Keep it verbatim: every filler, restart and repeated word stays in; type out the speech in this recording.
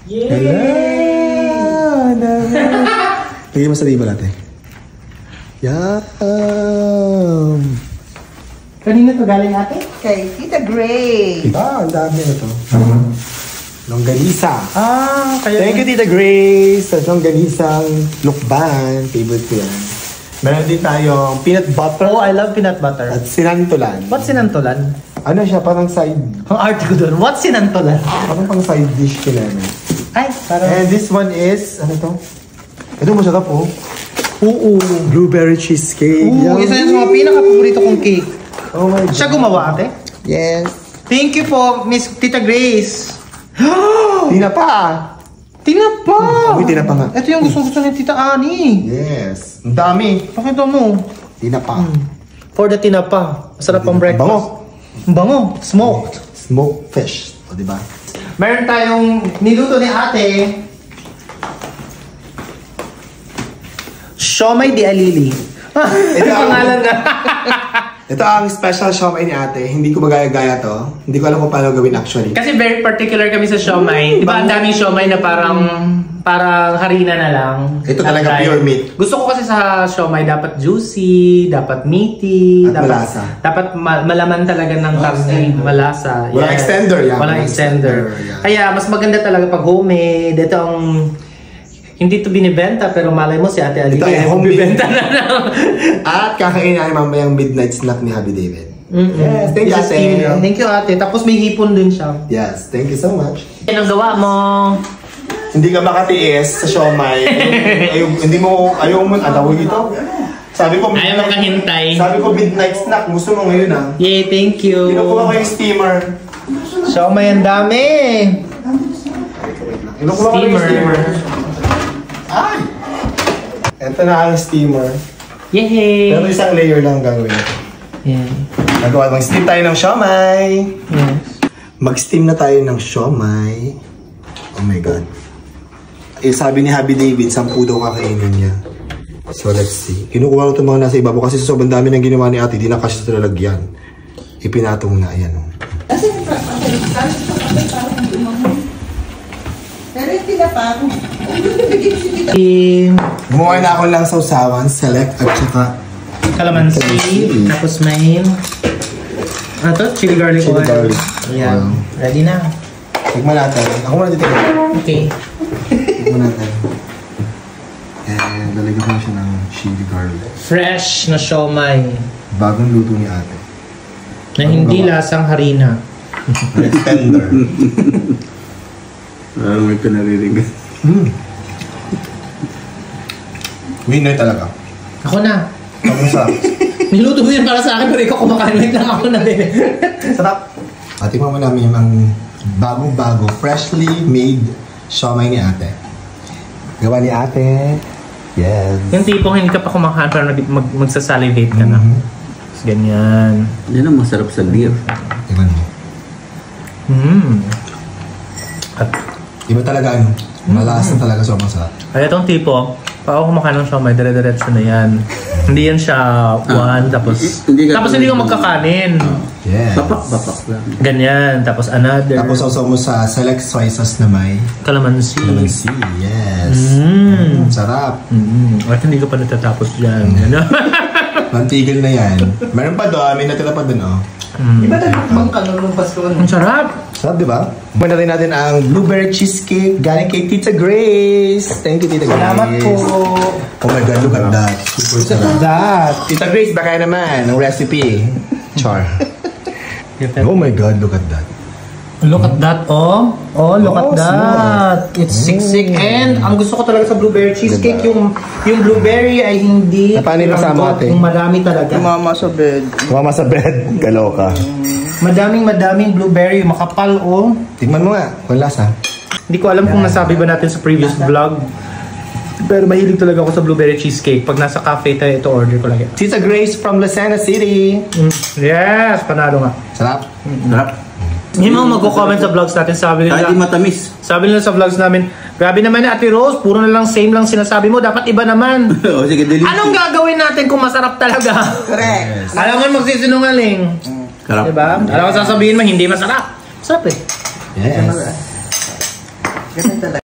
Yay! Lagyan mo sa table natin. Yum! Kanina to galing ate? Kay Tita Grace. Ah, ang dami na to. Longganisa. Ah, kaya... Thank you, Tita Grace. Sa longganisang lukban. Favorite ko yan. Meron din tayong peanut butter. Oh, I love peanut butter. At sinantolan. What's sinantolan? Ano siya? Parang side... Ang arte ko doon. What's sinantolan? Parang pang side dish ko na. Ay, parang... And this one is... Ano to? Ito masarap oh. Oo. Blueberry cheesecake. Oo, isa yun sa mga pinaka-paborito kong cake. Oh my God. Siya gumawa, ate? Yes. Thank you po, Miss Tita Grace. Tinapa. Tinapa! Uy, tinapa nga. Ito yung gusto-gusto ni Tita Ani. Yes. Ang dami. Pakita mo. Tinapa. For the tinapa. Masarap pang breakfast. Bango. Bango. Smoked. Smoked fish. O, diba? Meron tayong niluto ni ate. Siomay di alili. Ito ang pangalan na. Ito ang special siomay ni ate. Hindi ko magaya-gaya to. Hindi ko alam kung paano gawin actually. Kasi very particular kami sa siomay. Di ba ang daming siomay na parang parang harina na lang. Ito talaga At pure dahil- meat. Gusto ko kasi sa siomay dapat juicy, dapat meaty, At dapat malasa. dapat ma- malaman talaga ng karne, malasa. Walang extender, yan. Walang Walang extender. extender, yan. Kaya mas maganda talaga pag homemade. Ito ang hindi to binibenta pero malay mo si Ate Ali. Ito ay homemade. Bibenta na lang. At kakainin namin mamayang midnight snack ni Happy David. Mm-mm. Yes, thank you, Just ate. steam. Thank you, ate. Tapos may hipon din siya. Yes, thank you so much. Anong gawa mo? Hindi ka makatiis sa siomay. Ayaw, hindi mo, ayaw mo, ang tawag ito? Sabi ko, Ayaw makahintay. Sabi ko, midnight snack. Gusto mo ngayon ah. Yay, thank you. Kinukuha ko yung steamer. So, may ang dami. Kinukuha ko yung steamer. Ay! Ito na ang steamer. Yay! Pero isang layer lang gagawin. Yeah. Nagawa, mag-steam tayo ng siomay. Yes. Mag-steam na tayo ng siomay. Oh my God. Eh, sabi ni Happy David, sampu daw kakainin niya. So, let's see. Kinukuha ko itong mga nasa ibabaw kasi sobrang dami ng ginawa ni ate. Di na kasi sa lalagyan. Ipinatong na. Ayan. Oh. Pero yung tinapa, Gumawa na ako lang sausawan, select at saka Calamansi. Calamansi. Tapos may... Ano to? Chili garlic Chili oil. garlic. Ayan. Wow. Ready na. tignan natin. Ako muna titignan. Okay. Tignan natin. And lalagyan ko na siya ng chili garlic. Fresh na siomay. Bagong luto ni ate. Na hindi lasang harina. Tender. Parang may pinaririnig. Mm. Winner talaga. Ako na. Ang sarap. Niluto mo yun para sa akin pero ikaw kumakain. Wait lang ako na din. Sarap. At tingnan mo namin yung bagong-bago, freshly made siomay ni ate. Gawa ni ate. Yes. Yung tipong hindi ka pa kumakain pero nag mag magsasalivate ka na. Mm-hmm. Tapos ganyan. Yan ang masarap sa beer. Tingnan mo. Mm. At Iba talaga ano. Malakas na talaga sobrang sarap. kaya itong tipo, pag ako kumakain ng siomay, dire-diretso na yan. Hindi yan siya one, tapos Hindi ka tapos hindi ka magkakanin. Yes. Bapak-bapak lang. Ganyan, tapos another. Tapos sausaw mo sa select soy sauce na may calamansi. calamansi. Yes. Mm. Mm, sarap. Mm. At hindi ka pa natatapos dyan. Ganyan. Mantigil na yan. Meron pa doon. May natira pa doon, oh. Mm. Iba nagmukbang ka nung Pasko. Ang sarap. Sarap, di ba? Muna rin natin ang blueberry cheesecake galing kay Tita Grace. Thank you, Tita Grace. Salamat po. Oh my God, look at that. Super sarap. That. Tita Grace, baka naman ang recipe. Char. Oh my God, look at that. Look at that, oh. Oh, look Oh, at that. It's sick-sick. And ang gusto ko talaga sa blueberry cheesecake, yung yung blueberry ay hindi... Na paano yung kasama, ate? Yung madami talaga. Mama sa bed. Mama sa bed. Kaloka. Madaming madaming blueberry, makapal, oh. Tingnan mo nga, kung lasa. Hindi ko alam kung nasabi ba natin sa previous vlog. Pero mahilig talaga ako sa blueberry cheesecake. Pag nasa cafe tayo, ito order ko lagi. Tita Grace from Lucena City. Mm. Yes, panalo nga. Sarap. Sarap. Yung mga magko-comment sa vlogs natin, sabi nila, Kahit di matamis. sabi nila sa vlogs namin, grabe naman na Ate Rose, puro na lang same lang sinasabi mo, dapat iba naman. O sige, delete. Anong gagawin natin kung masarap talaga? Correct. Alam mo magsisinungaling. Sarap. Diba? Alam mo sasabihin mo, hindi masarap. Masarap eh. Yes. Ganun talaga.